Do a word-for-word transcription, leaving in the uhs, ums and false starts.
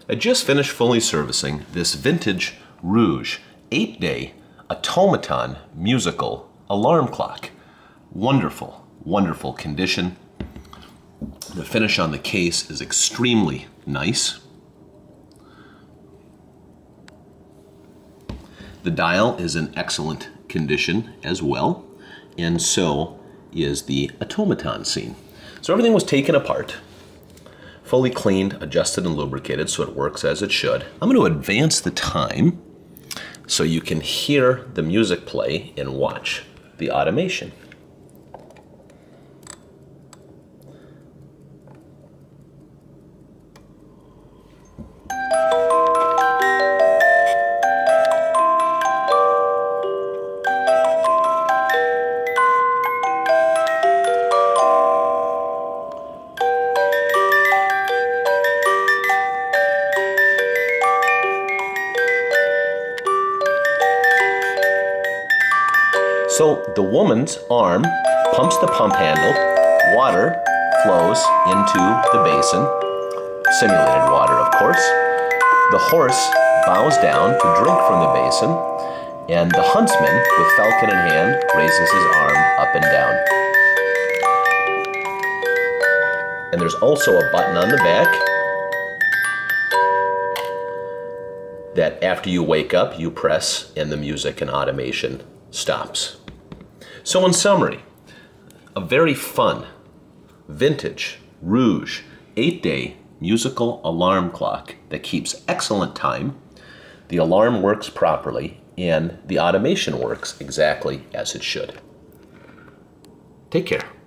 I just finished fully servicing this vintage Rouge eight day automaton musical alarm clock. Wonderful, wonderful condition. The finish on the case is extremely nice. The dial is in excellent condition as well, and so is the automaton scene. So everything was taken apart, fully cleaned, adjusted, and lubricated so it works as it should. I'm going to advance the time so you can hear the music play and watch the automation. So the woman's arm pumps the pump handle, water flows into the basin, simulated water of course. The horse bows down to drink from the basin, and the huntsman, with falcon in hand, raises his arm up and down. And there's also a button on the back that after you wake up, you press and the music and automation stops. So in summary, a very fun, vintage, Rouge, eight day musical alarm clock that keeps excellent time, the alarm works properly, and the automation works exactly as it should. Take care.